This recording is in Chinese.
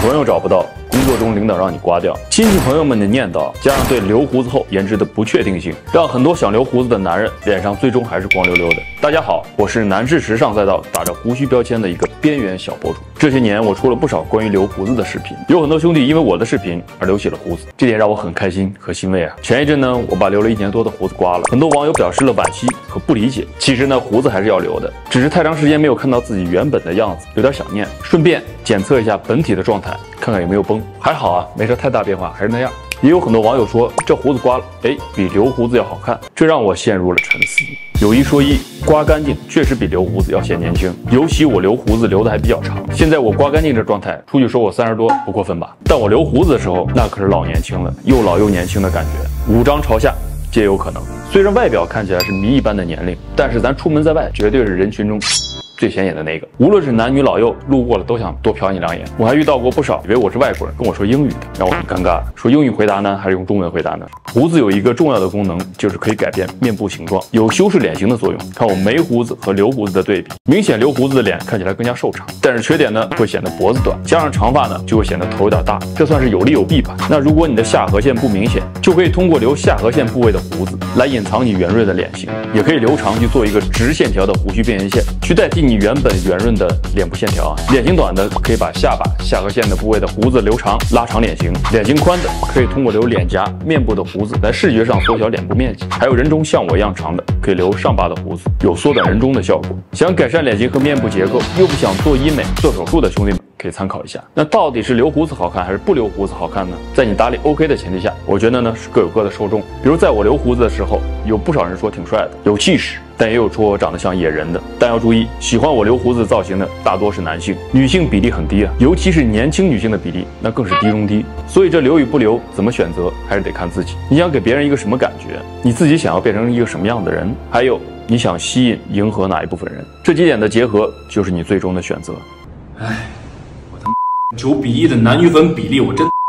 朋友找不到，工作中领导让你刮掉，亲戚朋友们的念叨，加上对留胡子后颜值的不确定性，让很多想留胡子的男人脸上最终还是光溜溜的。大家好，我是男士时尚赛道打着胡须标签的一个边缘小博主。这些年我出了不少关于留胡子的视频，有很多兄弟因为我的视频而留起了胡子，这点让我很开心和欣慰啊。前一阵呢，我把留了1年多的胡子刮了，很多网友表示了惋惜和不理解。其实呢，胡子还是要留的，只是太长时间没有看到自己原本的样子，有点想念。顺便检测一下本体的状态，看看有没有崩。还好啊，没啥太大变化，还是那样。也有很多网友说这胡子刮了，比留胡子要好看，这让我陷入了沉思。有一说一，刮干净确实比留胡子要显年轻，尤其我留胡子留的还比较长。现在我刮干净这状态，出去说我30多不过分吧？但我留胡子的时候，那可是老年轻了，又老又年轻的感觉，5张朝下皆有可能。虽然外表看起来是谜一般的年龄，但是咱出门在外绝对是人群中最显眼的那个，无论是男女老幼，路过了都想多瞟你2眼。我还遇到过不少以为我是外国人跟我说英语的，让我很尴尬。说英语回答呢，还是用中文回答呢？胡子有一个重要的功能，就是可以改变面部形状，有修饰脸型的作用。看我没胡子和留胡子的对比，明显留胡子的脸看起来更加瘦长，但是缺点呢，会显得脖子短，加上长发呢，就会显得头有点大，这算是有利有弊吧。那如果你的下颌线不明显，就可以通过留下颌线部位的胡子来隐藏你圆润的脸型，也可以留长去做一个直线条的胡须边缘线，去代替你原本圆润的脸部线条啊。脸型短的可以把下巴、下颌线的部位的胡子留长，拉长脸型；脸型宽的可以通过留脸颊、面部的胡子来视觉上缩小脸部面积。还有人中像我一样长的，可以留上巴的胡子，有缩短人中的效果。想改善脸型和面部结构，又不想做医美、做手术的兄弟们，可以参考一下。那到底是留胡子好看还是不留胡子好看呢？在你打理 OK 的前提下，我觉得呢是各有各的受众。比如在我留胡子的时候，有不少人说挺帅的，有气势，但也有说我长得像野人的。但要注意，喜欢我留胡子造型的大多是男性，女性比例很低啊，尤其是年轻女性的比例那更是低中低。所以这留与不留怎么选择，还是得看自己。你想给别人一个什么感觉？你自己想要变成一个什么样的人？还有你想吸引、迎合哪一部分人？这几点的结合就是你最终的选择。 哎，我他妈9:1的男女粉比例，我真